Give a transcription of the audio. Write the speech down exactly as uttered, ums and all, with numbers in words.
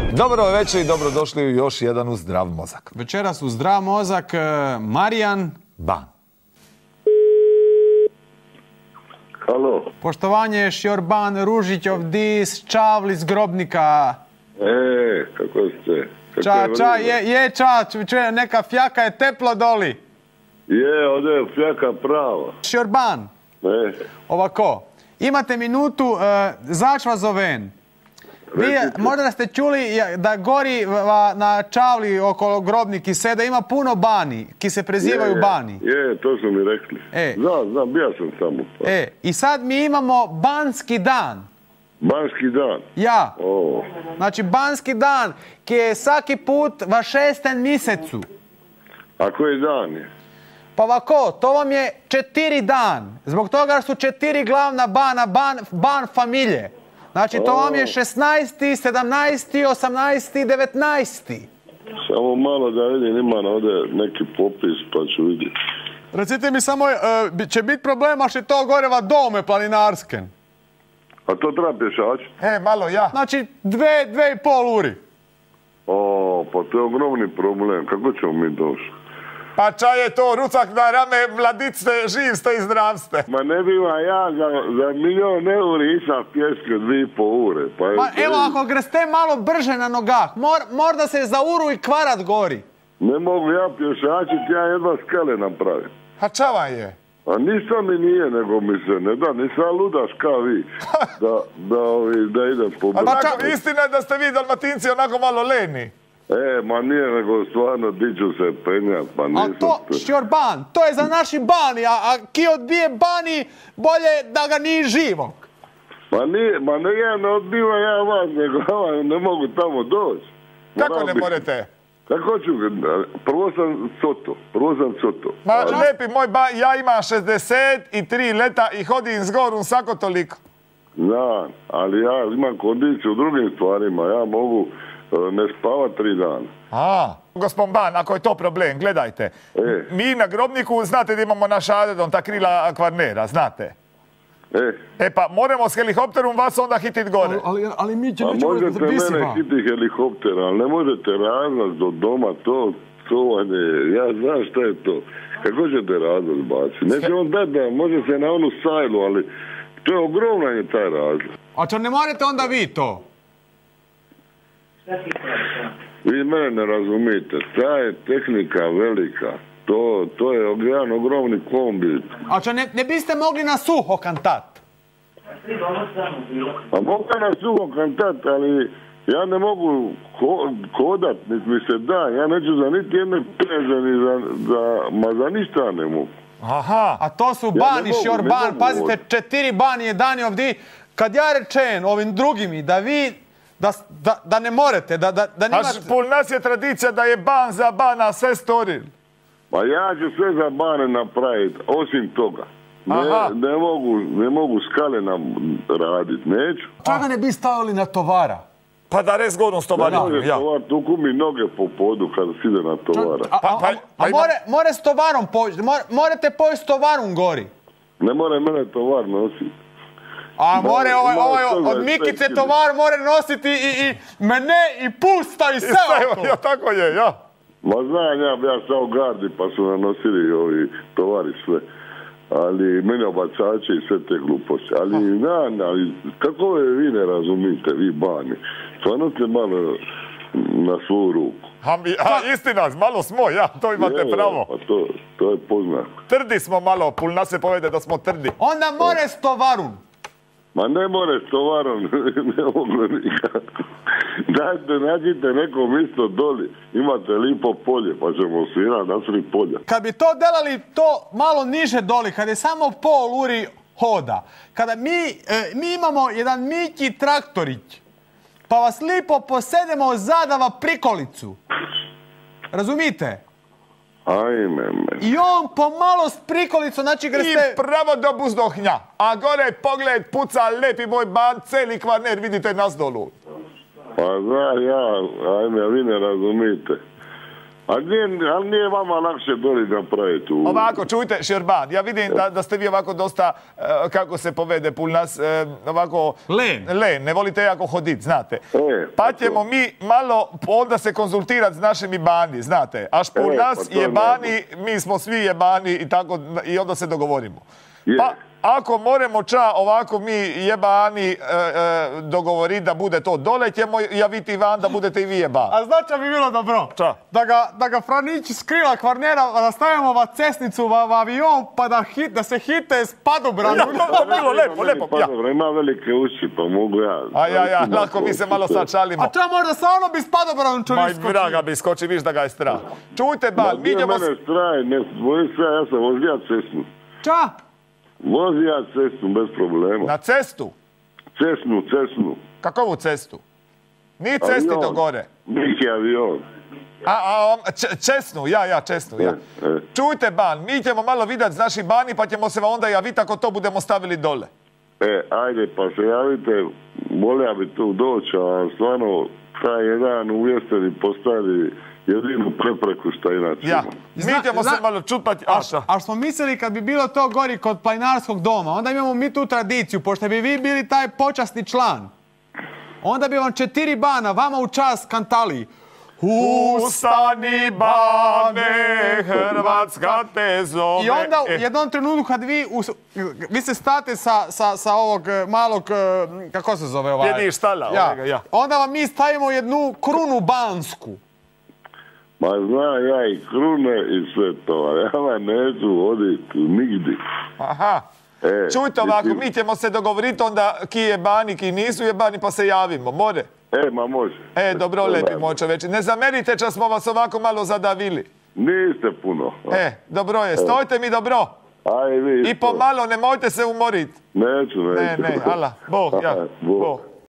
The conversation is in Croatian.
Dobro večer i dobrodošli u još jedan u Zdrav mozak. Večeras u Zdrav mozak Marijan Ban. Halo. Poštovanje, Šjorban Ružić ovdje s Čavli z Grobnika. E, kako ste? Kako ča, je, ča, je, je ča, čuje, neka fjaka je teplo doli. Je, ovdje je fjaka prava. Šjorban, E. ovako, imate minutu, uh, zač vas zovem. Vi, možda ste čuli da gori va, na Čavli okolo Grobniki se da ima puno bani, ki se prezivaju je, bani. Je, to su mi rekli. E. Znam, znam, bio sam tamo. Pa. E, i sad mi imamo Banski dan. Banski dan? Ja. O. Znači, Banski dan, ki je svaki put va šestem mjesecu. A koji dan je? Pa ovako, to vam je četiri dan. Zbog toga su četiri glavna bana, ban, ban familije. Znači, to vam je šesnaesti, sedamnaesti, osamnaesti, devetnaesti. Samo malo da vidim, ima ovdje neki popis, pa ću vidjeti. Recite mi samo, uh, će biti problema što to goreva dome planinarske. A to treba pješačiti? E, malo ja. Znači, dve, dve i pol uri. O, pa to je ogromni problem. Kako ćemo mi doći? Pa ča je to, rucak na rame, mladic ste, živ ste i zdrav ste. Ma ne biva ja za, za milion euri išao pješke dvije i po ure. Pa Ma evo, ako greste malo brže na nogah, mor, mor da se za uru i kvarat gori. Ne mogu ja pješačiti, ja jedva skale napravim. A ča vam je? A ništa mi nije, nego mi se ne da, nisam ludaš kao vi, da, da, ovi, da idem po A tako, istina je da ste vi Dalmatinci onako malo leni. E, ma nije, nego stvarno diću se penjat, pa nisam... A to, Šjorban, to je za naši bani, a, a ki odbije bani, bolje da ga nije živog. Ma nije, ma ne, ja ne odbivam ja vas, nego ja ne mogu tamo doći. Kako ne morete? Kako ću, prvo sam coto, prvo sam coto. Ma lepi moj ba, ja imam šezdeset tri leta i hodim s gorom svako toliko. Znam, ali ja imam kondiciju u drugim stvarima, ja mogu ne spavat tri dana. A, gospod Ban, ako je to problem, gledajte. E. Mi na Grobniku, znate da imamo naš aerodrom, ta krila Kvarnera, znate. E. E pa, moramo s helikopterom vas onda hitit gore. Ali, ali, ali mi ćemo... A možete mene hititi helikoptera, ali ne možete razlaz do doma, to, to je, ja znam šta je to. Kako ćete razlaz baciti? Neće on dati da, može se na onu sajlu, ali to je ogroman je taj razlaz. A čo ne morate onda vi to? Vi mene ne razumijete, ta je tehnika velika, to, to je jedan ogromni kombi. A čo ne, ne biste mogli na suho kantat? A mogu na suho kantat, ali ja ne mogu ho, hodat, niti mi se da, ja neću za niti jedne preze, ni za, za, ma za ništa ne mogu. Aha. A to su Ja bani, ne mogu, Šjorban, ne pazite, mogu. četiri bani je dani ovdje. Kad ja rečem ovim drugimi da vi, da, da, da ne morete, da, da, da A nimate... pol nas je tradicija da je ban za bana sve storil. Pa ja ću sve za bane napraviti, osim toga. Aha. Ne, ne, mogu, ne mogu skale nam raditi, neću. Čega ne bi stavili na tovara? Pa da res gorom s tovarom, Može ja. tovar, tuku mi noge po podu kada side na tovara. A, a, Pa- a, pa- a pa ima- more, more s tovarom poći, more, morate poći s tovarom gori. Ne mora mene tovar nositi. A Malo- more ovaj, malo ovaj toga od je Mikice pet tovar more nositi i, i mene i pusta i sve oko. Ja, tako je, ja. Ma znam ja, ja sam u gardi pa su nanosili ovi tovari sve. Ali mene obacače i sve te gluposti. Ali znam, ali kako je vi ne razumite, vi bani. Stvarno ste malo na svoju ruku. A, mi, a istina, malo smo, ja, to imate Je, pravo. Pa to, to je poznat. Trdi smo malo, pol nas se povede da smo trdi. Onda more s tovarom. Ma ne more s tovarom, ne mogu nikako. Dajte, nađite neko mjesto doli, imate lipo polje, pa ćemo svirati na sri polja. Kad bi to delali to malo niže doli, kad je samo pol uri hoda, kada mi, e, mi imamo jedan Miki traktorić, pa vas lipo posedemo zadava prikolicu. Razumite? Ajme me. I on pomalo s prikolicom, znači I greste... pravo do buzdohnja. A gore pogled puca lepi moj ban, celi Kvarner, vidite nas dolu. Pa znam ja, ajme, vi ne razumite. A nije, ali nije vama lakše doli napraviti. U... Ovako, čujte, Šerban, ja vidim da, da ste vi ovako dosta, uh, kako se povede, pul nas, uh, ovako... Len. Len, ne volite jako hodit, znate. E, pa ćemo mi malo onda se konzultirati s našim jebani, znate. Aš pul E, nas pa to jebani, mi smo svi jebani i tako, i onda se dogovorimo. Je. Pa, ako moramo ča ovako mi jebani e, e, dogovoriti da bude to dole, ćemo javiti van da budete i vi jebani. A znači bi bilo dobro? Ča? Da ga, da ga Franić skrila Kvarnera, da stavimo va cesnicu va, va avion, pa da, hit, da se hite s padobranom. Ja, to bi bilo lepo, lepo. Pa Ja. dobro, ima velike uši, pa mogu ja. A ja, ja, lako mi se malo sad šalimo. A ča možda stvarno bi s padobranom čovjek Maj skočio? vraga bi skoči, viš da ga je strah. Čujte, Ma, Bal, mi bio idemo... mene straj, ne, bojim se, ja sam vozija cesnu. Ča? Vozija cesnu, bez problema. Na cestu? Cesnu, cesnu. Kakovu cestu? Nije cesti Avion. do gore. Neki avion. A, a, a č, česnu, ja, ja, česnu, ja. E, e. Čujte, Ban, mi ćemo malo vidjeti s naših bani, pa ćemo se onda javiti ako to budemo stavili dole. E, ajde, pa se javite, volio bi tu doći, a stvarno, taj jedan uvjesteni postavi jedinu prepreku šta inače. Ja, ima. mi Zna- ćemo zna- se malo čupati. A, A, šta? a smo mislili kad bi bilo to gori kod planinarskog doma, onda imamo mi tu tradiciju, pošto bi vi bili taj počasni član. Onda bi vam četiri bana, vama u čast kantali. Ustani, Bane, Hrvatska te zove. I onda u E, jednom trenutku kad vi, us- vi se state sa, sa, sa ovog eh, malog, eh, kako se zove ovaj? Jediš štala, ja. ovoga, ja. Onda vam mi stavimo jednu krunu bansku. Ma znam ja i krune i sve to, a ja vam neću voditi nigdje. Aha. E, Čujte ovako, mislim- mi ćemo se dogovoriti onda ki je bani, ki nisu jebani, pa se javimo, more? E, ma može. E, dobro, lepi moj čoveče. Ne zamerite čas smo vas ovako malo zadavili. Niste puno. E, dobro je, stojte mi dobro. Aj vi. I pomalo, nemojte se umoriti. Neću, neću. Ne, ne, ala, Bog, ja, Bog. Bog.